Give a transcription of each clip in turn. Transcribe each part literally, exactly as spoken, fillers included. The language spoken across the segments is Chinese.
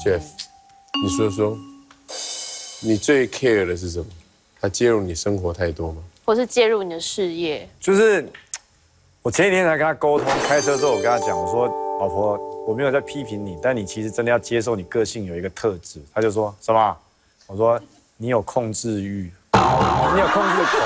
Jeff， 你说说，你最 care 的是什么？他介入你生活太多吗？ 或是介入你的事业？ 就是我前几天才跟他沟通，开车之后我跟他讲，我说老婆，我没有在批评你，但你其实真的要接受你个性有一个特质。他就说什么？我说你有控制欲，你有控制狂。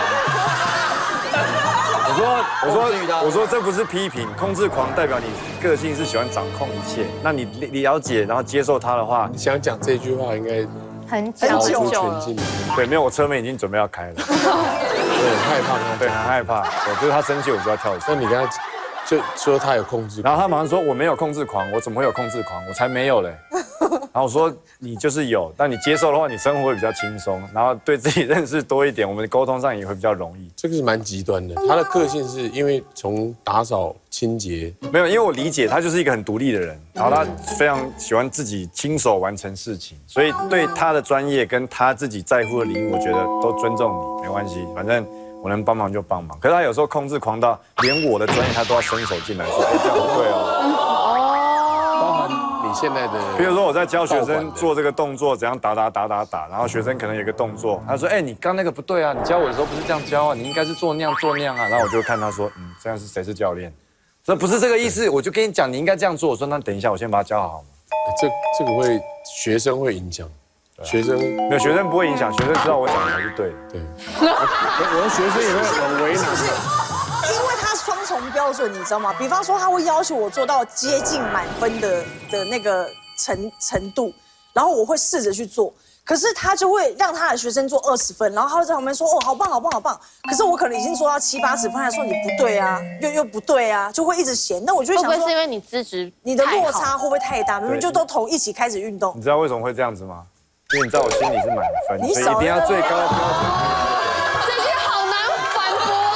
我说我说我说这不是批评，控制狂代表你个性是喜欢掌控一切。那你了解然后接受他的话， 你想讲这句话应该很超久出全境。 对，没有，我车门已经准备要开了。 对，很害怕他， 对，很害怕。我就是他生气，我就要跳起来。 那你跟他就说他有控制， 然后他马上说我没有控制狂，我怎么会有控制狂？我才没有嘞。然后我说你就是有，但你接受的话，你生活会比较轻松，然后对自己认识多一点，我们的沟通上也会比较容易。 这个是蛮极端的。他的个性是因为从打扫清洁， 没有，因为我理解他就是一个很独立的人，然后他非常喜欢自己亲手完成事情，所以对他的专业跟他自己在乎的领域，我觉得都尊重你，没关系，反正我能帮忙就帮忙。可是他有时候控制狂到连我的专业他都要伸手进来说，哎，这样不对哦。 包含你现在的， 比如说我在教学生做这个动作，怎样打打打打打，然后学生可能有一个动作，他说，哎，你刚那个不对啊，你教我的时候不是这样教啊，你应该是做那样做那样啊。然后我就看他说，嗯，这样是谁是教练？这不是这个意思，我就跟你讲，你应该这样做。我说那等一下，我先把它教好好吗？ 这这个会学生会影响，学生没有学生不会影响，学生知道我讲的才是对的。 对，我的学生也会很为难。 因为他双重标准，你知道吗？比方说，他会要求我做到接近满分的的那个程程度，然后我会试着去做。可是他就会让他的学生做二十分，然后他会在旁边说：“哦，好棒，好棒，好棒。”可是我可能已经做到七八十分，他说你不对啊，又又不对啊，就会一直嫌。那我就会想说， 会不会是因为你资质你的落差会不会太大？明明就都同一起开始运动。 你知道为什么会这样子吗？因为你知道我心里是满分，所以一定要最高的标准。 这句好难反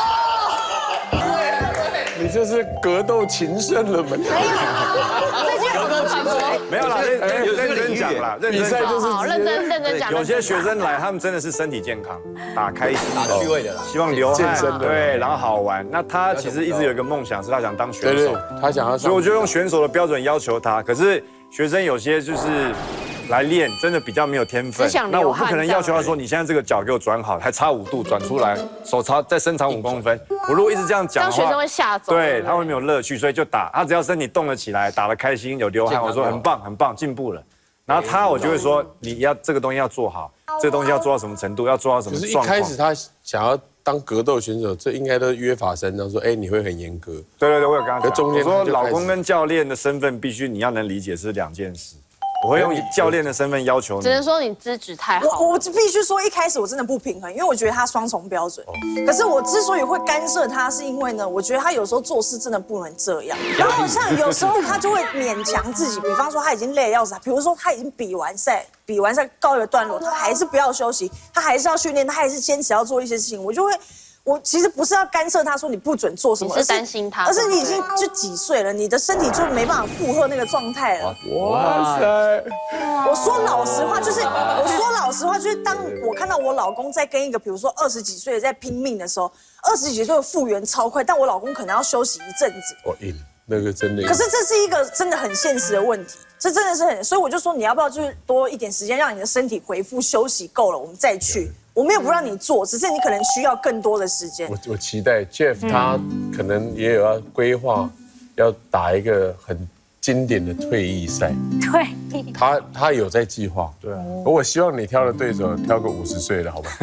驳。 你这是格斗情深了吗？ 这句好难反驳。 没有啦，认认真讲啦，认真讲。 好，认真认真讲。 有些学生来，他们真的是身体健康，打开心、 打趣味的啦， 希望流汗， 的对，然后好玩。那他其实一直有一个梦想，是他想当选手， 他想要， 所以我就用选手的标准要求他。可是学生有些就是来练，真的比较没有天分，那我不可能要求他说你现在这个脚给我转好，还差五度转出来，手长再伸长五公分。我如果一直这样讲的话， 学生会吓走， 对，他会没有乐趣，所以就打。他只要身体动了起来，打得开心，有流汗，我说很棒很棒，进步了。然后他我就会说你要这个东西要做好，这个东西要做到什么程度，要做到什么状况。 可是一开始他想要当格斗选手，这应该都约法三章，说哎你会很严格。 对对对，我有跟他讲， 中间我说老公跟教练的身份必须你要能理解是两件事。我会用教练的身份要求你， 只能说你资质太好。 我我必须说，一开始我真的不平衡，因为我觉得他双重标准。可是我之所以会干涉他，是因为呢，我觉得他有时候做事真的不能这样。然后像有时候他就会勉强自己，比方说他已经累得要死，比如说他已经比完赛，比完赛告一个段落，他还是不要休息，他还是要训练，他还是坚持要做一些事情，我就会。我其实不是要干涉他说你不准做什么， 你是担心他， 而是你已经就几岁了，你的身体就没办法负荷那个状态了。 哇塞！ 我说老实话，就是我说老实话，就是当我看到我老公在跟一个比如说二十几岁的在拼命的时候，二十几岁的复原超快，但我老公可能要休息一阵子。 我赢，那个真的。 可是这是一个真的很现实的问题，这真的是很，所以我就说你要不要就是多一点时间，让你的身体恢复休息够了，我们再去。我没有不让你做，只是你可能需要更多的时间。 我我期待 Jeff 他可能也有要规划，要打一个很经典的退役赛。 对， 他他有在计划。对，我希望你挑的对手挑个五十岁的，好吧？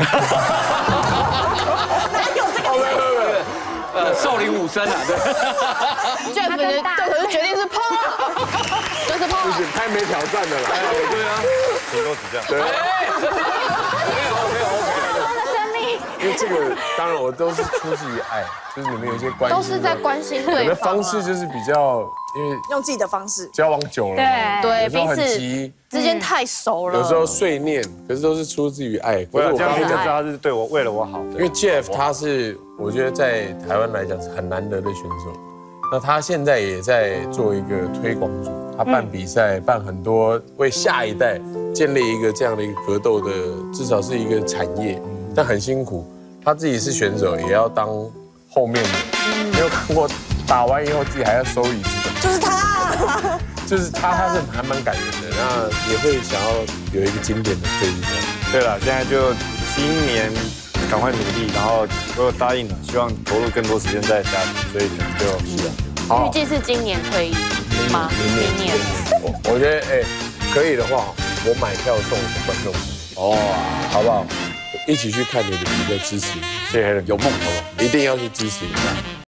哪有这个？ 没有没有，呃，少林武僧啊，对。 Jeff 的对手决定是碰啊，就是碰。 不行，太没挑战了啦。 对啊， 谁都只这样。 对。因为这个，当然我都是出自于爱，就是你们有一些关系， 都是在关心对方。 我的方式就是比较，因为用自己的方式交往久了， 对，彼此急， 之间太熟了， 有时候碎念，可是都是出自于爱。 我这样听就知道他是对我为了我好。 因为 Jeff 他是，我觉得在台湾来讲是很难得的选手，那他现在也在做一个推广组，他办比赛，办很多，为下一代建立一个这样的一个格斗的，至少是一个产业。但很辛苦，他自己是选手，也要当后面的。没有看过打完以后自己还要收椅子的， 就是他， 就是他，他是还蛮感人的。 那也会想要有一个经典的退役赛。 对了，现在就今年赶快努力，然后我有答应了，希望投入更多时间在家里，所以就是预计是今年退役吗？明年。 我我觉得哎，可以的话，我买票送观众哦，好不好？一起去看你的比赛，支持， 谢谢， 有梦头， 一定要去支持一下。